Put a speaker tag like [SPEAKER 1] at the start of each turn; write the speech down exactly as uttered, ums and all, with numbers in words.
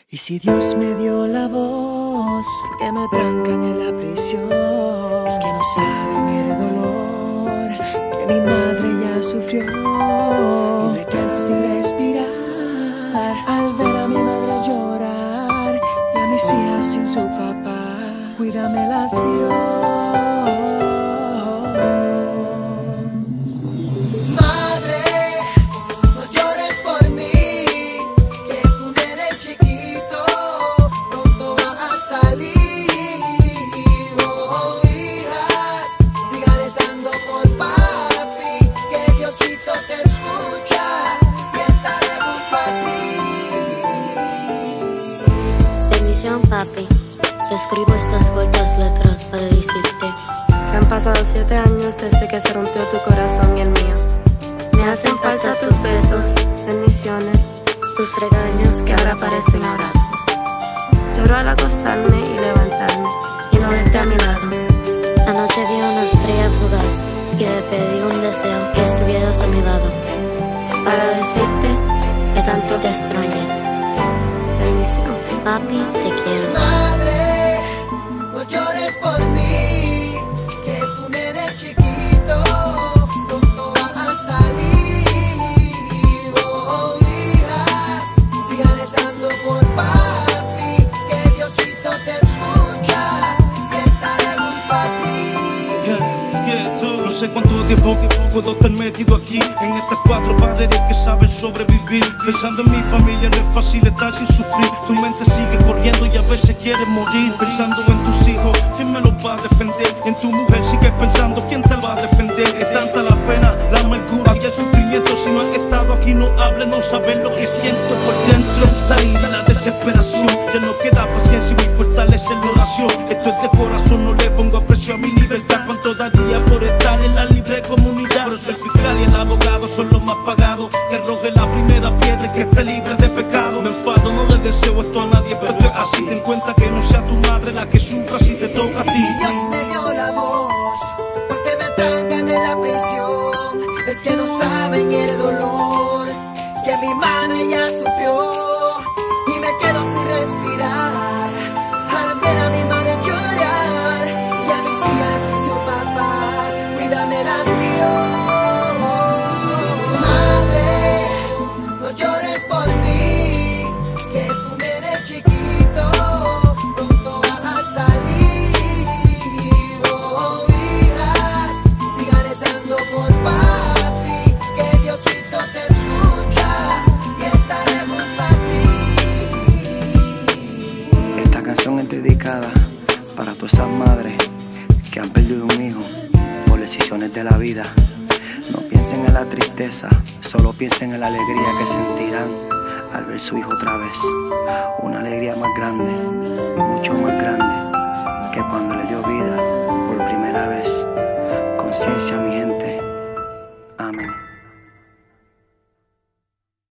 [SPEAKER 1] Y si Dios me dio la voz, ¿por qué me trancan en la prisión? Es que no saben el dolor que mi madre ya sufrió. Y me quedo sin respirar al ver a mi madre llorar y a mis hijas sin su papá. Cuídamelas, Dios.
[SPEAKER 2] Papi, te escribo estas cortas letras para decirte
[SPEAKER 3] que han pasado siete años desde que se rompió tu corazón y el mío. Me hacen falta tus besos, bendiciones,
[SPEAKER 2] tus regaños que ahora parecen abrazos.
[SPEAKER 3] Lloro al acostarme y levantarme
[SPEAKER 2] y no verte a mi lado. Anoche vi una estrella fugaz y te pedí un deseo, que estuvieras a mi lado, para decirte que tanto te extrañé.
[SPEAKER 3] Bendición.
[SPEAKER 2] Papi, te quiero.
[SPEAKER 1] Madre, no llores por mí, que tu nene chiquito pronto va a salir. Oh, hijas, sigan rezando por papi, que Diosito te escucha y estaremos para ti.
[SPEAKER 4] Yeah, yeah, tú. No sé cuánto tiempo puedo estar metido aquí en estas cuatro paredes que saben sobrevivir. Pensando en mi familia no es fácil estar sin sufrir. Tu mente sigue corriendo y a veces quieres morir. Pensando en tus hijos, ¿quién me los va a defender? En tu mujer sigues pensando, ¿quién te va a defender? Es tanta la pena, la amargura y el sufrimiento. Si no has estado aquí no hables, no sabes lo que siento por dentro. La ira, la desesperación, ya no queda paciencia y mi fortaleza en la oración. Esto es de corazón, no le pongo precio a mi libertad. Cuánto daría por estar en la libre comunidad. Pero el fiscal y el abogado son los más pagados. Que arroje la primera piedra y que esté libre de pecado. Me enfado, no le deseo esto a nadie, pero es así. Ten cuenta que no sea tu madre la que sufra si te toca a ti.
[SPEAKER 1] Si Dios me dio la voz, ¿por qué me trancan en la prisión? Es que no saben el dolor que mi madre ya sufrió. Y me quedo sin respirar al ver a mi madre llorar y a mis hijas y su papá. Cuídamelas, Dios. Madre, no llores por mí, que tu nene chiquito pronto va a salir. Oh, hijas, sigan rezando por papi, que Diosito te escucha y estaremos para ti.
[SPEAKER 5] Esta canción es dedicada para todas esas madres que han perdido un hijo por decisiones de la vida. No piensen en la tristeza, solo piensen en la alegría que sentirán al ver su hijo otra vez. Una alegría más grande, mucho más grande que cuando le dio vida por primera vez. Conciencia